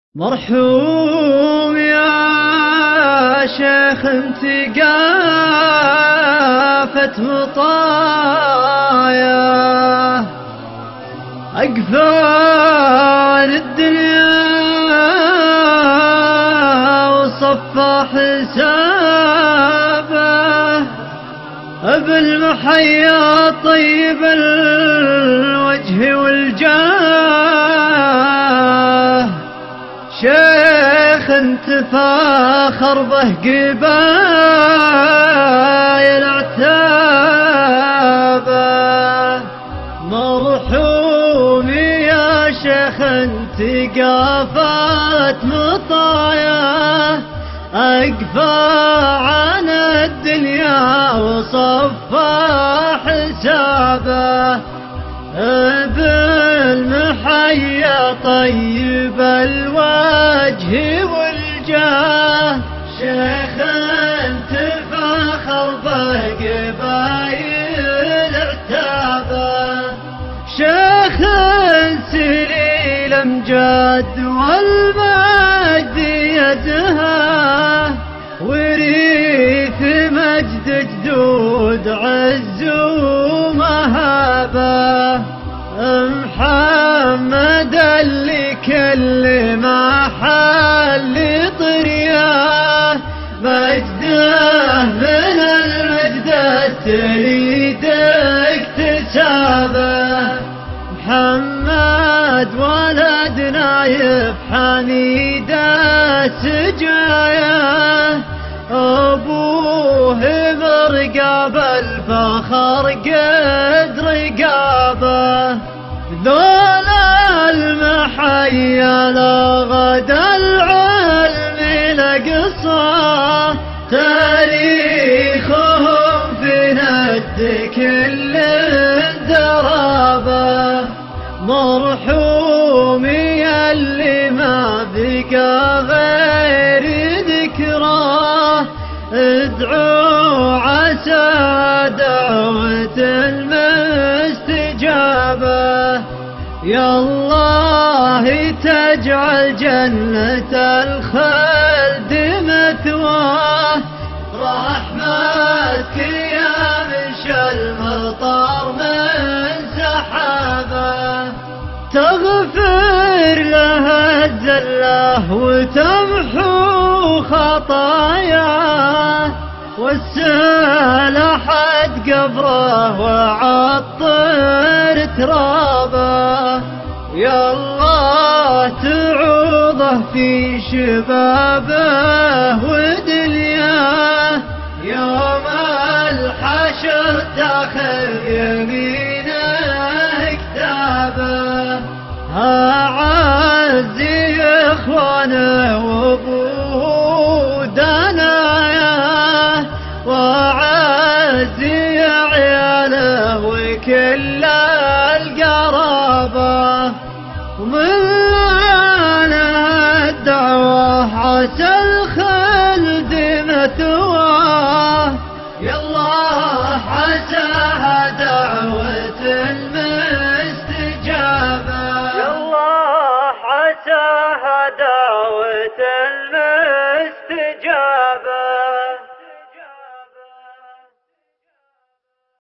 مرحوم يا شيخ انت قافت مطايا أقفال الدنيا وصفى حسابه بالمحيا طيب الوجه والجاه شيخ انت فاخر به قبايل عتابه مرحوم يا شيخ انت قافت مطايا أقفى عن الدنيا وصفى حسابه بالمحيا طيب الوجه والجاه شيخ انت فاخر بقبايل عتابه شيخ سليل الامجاد والمجد يدها وريث مجد جدود عز ومهابه محمد اللي كل محل طرياه مجده من المجد تريد اكتسابه محمد ولد نايف حميده سجاياه أبوه مرقاب الفخر قد رقابه ذولا المحيا لغد العلم لقصاه تاريخهم في ند كل درابه مرحوم ياللي ما بقى غير ذكراه ادعوا عسى دعوة المستجابة يا الله تجعل جنة الخلد مثواه رحمتك يا مشى المطر من سحابه تغفر له الزله وتمحو خطاياه والسهل حد قبره وعطر ترابه يا الله تعوضه في شبابه ودنياه يوم الحشر تاخذ يمينه كتابه أعزي إخوانه وأبوه دناياه وأعزي عياله وكل